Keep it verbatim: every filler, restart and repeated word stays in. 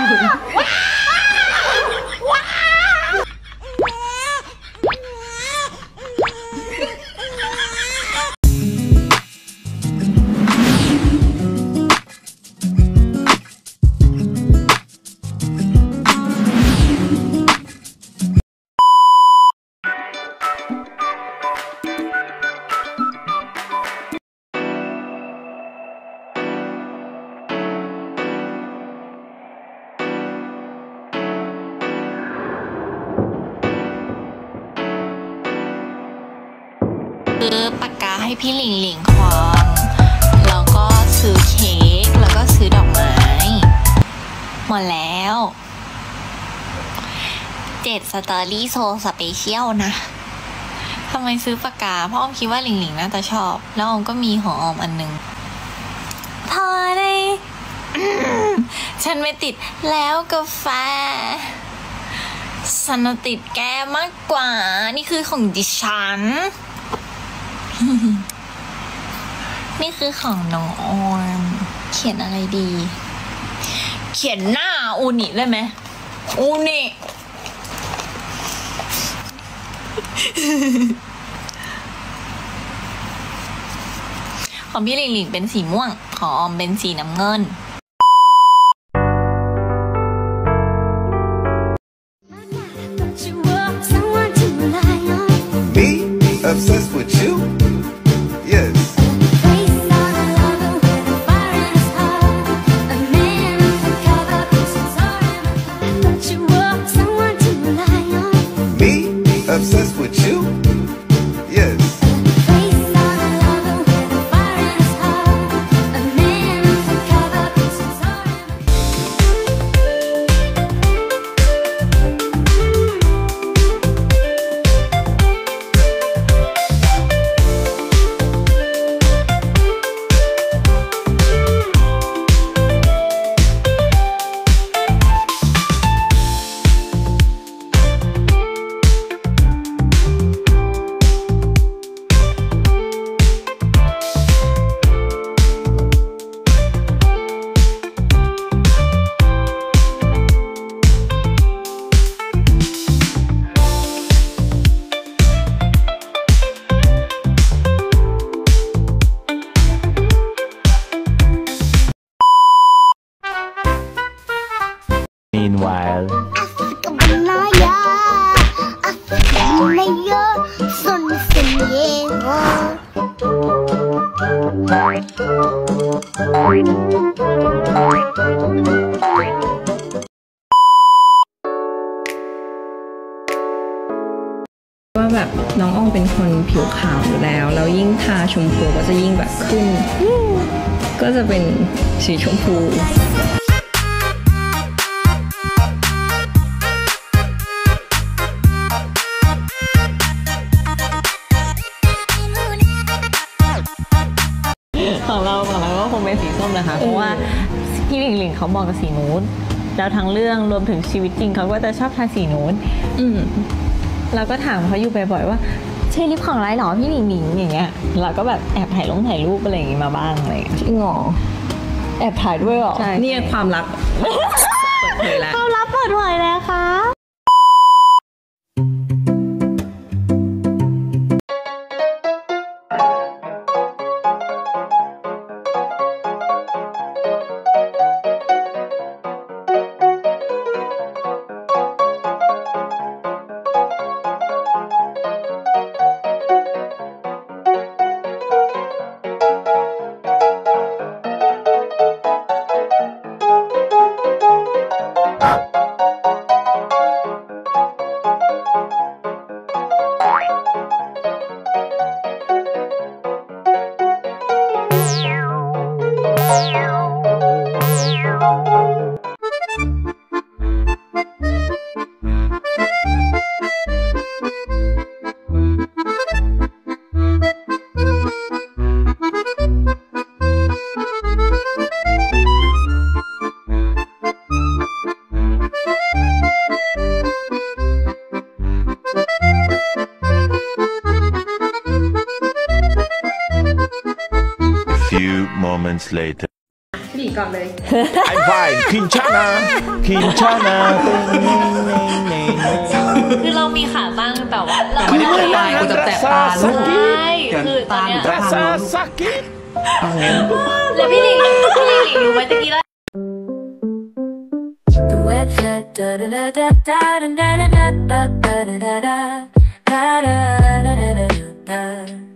ซื้อปากกาให้พี่หลิงหลิงควงแล้วก็ซื้อเค้กแล้วก็ซื้อดอกไม้หมดแล้วเจ็ดสตอรี่โซสเปเชียลนะทำไมซื้อปากกาเพราะออมคิดว่าหลิงหลิงน่าจะชอบแล้วออมก็มีของออมอันนึงพอได้ฉันไม่ติดแล้วกาแฟฉันติดแกมากกว่านี่คือของดิฉันนี่คือของน้องออมเขียนอะไรดีเขียนหน้าอูนิได้ไหมอูนิของพี่หลิงหลิงเป็นสีม่วงของออมเป็นสีน้ำเงิน Obsessed with you? Yes. Me? Obsessed with you? Yes. Meanwhile, ว่าแบบน้องอ้อมเป็นคนผิวขาวอยู่แล้วแล้วยิ่งทาชมพูก็จะยิ่งแบบขึ้นก็จะเป็นสีชมพูของเราของเราก็คงเป็นสีส้มนะคะเพราะว่าพี่หลิงหลิงเขาบอกกับสีนู้นแล้วทั้งเรื่องรวมถึงชีวิตจริงเขาก็จะชอบทาสีนู้นอืมเราก็ถามเขาอยู่บ่อยๆว่าใช่ลิปของไรหรอพี่หลิงหลิงอย่างเงี้ยเราก็แบบแอบถ่ายลงถ่ายรูปอะไรอย่างงี้มาบ้างอะไรจริงหรอแอบถ่ายด้วยหรอนี่ความลับเปิดเผยแล้วความลับเปิดเผยแล้วค่ะ few moments later. พี่ก่อนเลย I'm fine Kinshana Kinshana คือเรามีขาตั้งแต่ว่าเราไม่ได้เปิดไฟกูจะแตะตาลูกใช่คือตอนเนี้ย Rasa sakit แล้วพี่หลิงพี่หลิงรู้ไหมตะกี้แล้ว The wet cat da da da da da da da da da da da da da da da da da da da